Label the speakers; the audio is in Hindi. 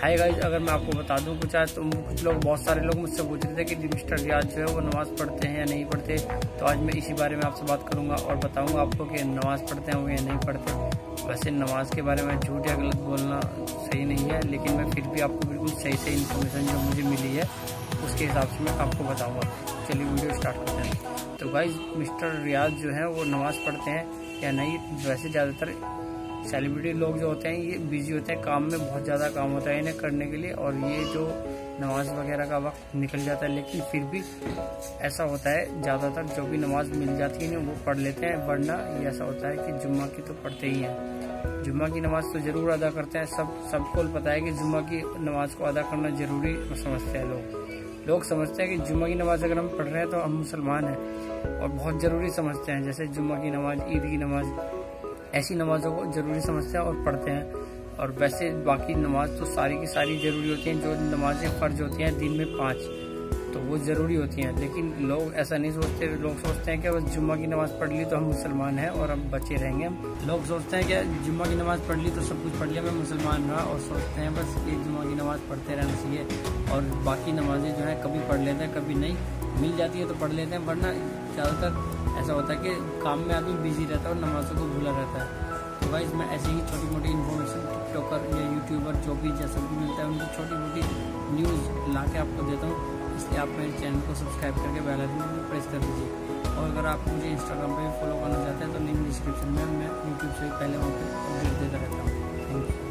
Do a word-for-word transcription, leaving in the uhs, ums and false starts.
Speaker 1: हाय गाइस, अगर मैं आपको बता दूं कुछ आज, तो कुछ लोग बहुत सारे लोग मुझसे पूछ रहे थे कि मिस्टर रियाज जो है वो नमाज़ पढ़ते हैं या नहीं पढ़ते। तो आज मैं इसी बारे में आपसे बात करूंगा और बताऊंगा आपको कि नमाज़ पढ़ते हैं वो या नहीं पढ़ते। वैसे नमाज के बारे में झूठ या गलत बोलना सही नहीं है, लेकिन मैं फिर भी आपको बिल्कुल सही सही इन्फॉर्मेशन जो मुझे मिली है उसके हिसाब से मैं आपको बताऊँगा। चलिए वीडियो स्टार्ट करते हैं। तो गाइस, मिस्टर रियाज जो है वो नमाज़ पढ़ते हैं या नहीं। वैसे ज़्यादातर सेलिब्रिटी लोग जो होते हैं ये बिजी होते हैं, काम में बहुत ज़्यादा काम होता है इन्हें करने के लिए, और ये जो नमाज वगैरह का वक्त निकल जाता है। लेकिन फिर भी ऐसा होता है ज़्यादातर जो भी नमाज मिल जाती है वो पढ़ लेते हैं, वरना ये ऐसा होता है कि जुम्मा की तो पढ़ते ही हैं। जुम्मा की नमाज तो ज़रूर अदा करते हैं। सब सबको पता है कि जुम्मा की नमाज को अदा करना ज़रूरी समझते हैं लोग लोग समझते हैं कि जुम्मा की नमाज अगर हम पढ़ रहे हैं तो हम मुसलमान हैं और बहुत ज़रूरी समझते हैं। जैसे जुम्मा की नमाज, ईद की नमाज, ऐसी नमाज़ों को ज़रूरी समझते हैं और पढ़ते हैं। और वैसे बाकी नमाज तो सारी की सारी ज़रूरी होती हैं। जो नमाजें फ़र्ज होती हैं दिन में पाँच, तो वो ज़रूरी होती हैं। लेकिन लोग ऐसा नहीं सोचते। लोग सोचते हैं कि बस जुम्मा की नमाज़ पढ़ ली तो हम मुसलमान हैं और हम बचे रहेंगे। लोग सोचते हैं कि जुम्मा की नमाज़ पढ़ ली तो सब कुछ पढ़ लिया, मैं मुसलमान रहा, और सोचते हैं बस एक जुम्मा की नमाज़ पढ़ते रहना चाहिए और बाकी नमाजें जो हैं कभी पढ़ लेते हैं, कभी नहीं मिल जाती है तो पढ़ लेते हैं। वरना ज़्यादातर ऐसा होता है कि काम में आदमी बिजी रहता है और नमाज़ों को भूला रहता है। तो गाइस, मैं ऐसे ही छोटी मोटी इन्फॉर्मेशन टिकटॉकर या यूट्यूबर जो भी जैसा भी मिलता है उनकी छोटी मोटी न्यूज़ ला के आपको देता हूँ। इसलिए आप मेरे चैनल को सब्सक्राइब करके बेल आइकन में प्रेस कर दीजिए। और अगर आप मुझे इंस्टाग्राम पे फॉलो करना चाहते हैं तो लिंक डिस्क्रिप्शन में, मैं यूट्यूब से पहले वहाँ पर अपडेट देता रहता हूँ। Thank you.